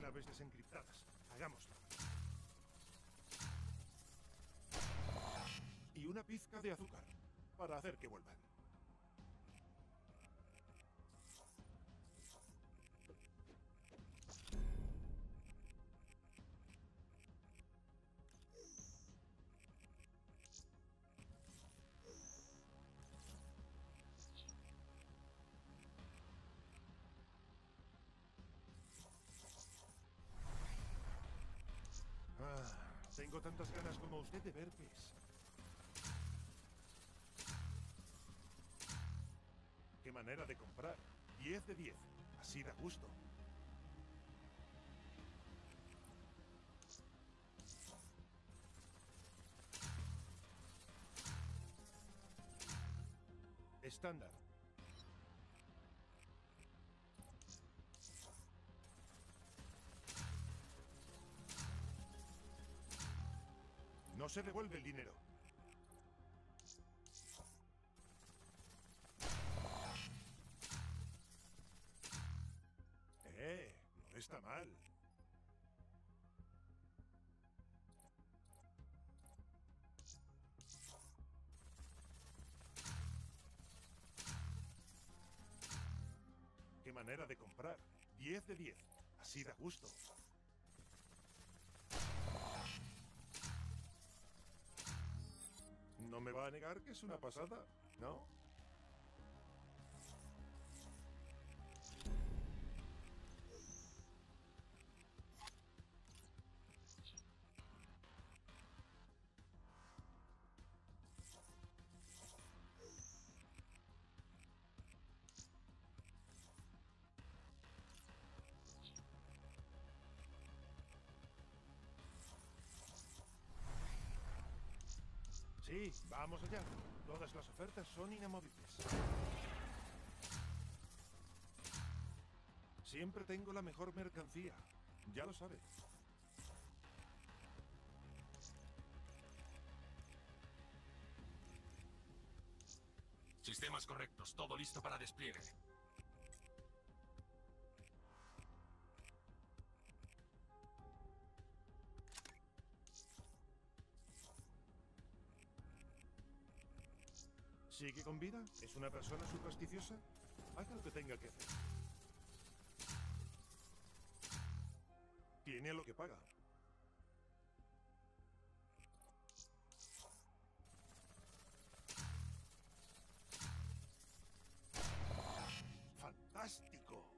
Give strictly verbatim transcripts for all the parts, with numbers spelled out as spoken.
claves desencriptadas. Hagámoslo. Y una pizca de azúcar, para hacer que vuelvan. Ah, tengo tantas ganas como usted de ver pis. Qué manera de comprar. diez de diez. Así da gusto. Estándar. No se devuelve el dinero. Eh, no está mal. Qué manera de comprar. diez de diez. Así da gusto. ¿No me va a negar que es una pasada? ¿No? Sí, vamos allá. Todas las ofertas son inamovibles. Siempre tengo la mejor mercancía. Ya lo sabe. Sistemas correctos. Todo listo para despliegue. ¿Sigue con vida? ¿Es una persona supersticiosa? Haga lo que tenga que hacer. Tiene lo que paga. ¡Fantástico!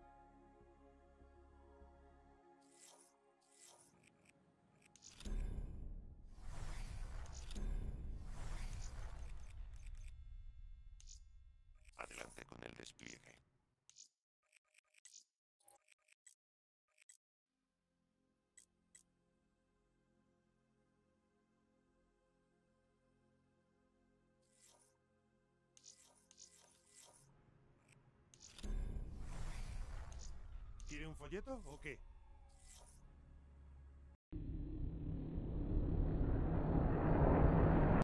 Adelante con el despliegue. ¿Quiere un folleto o qué?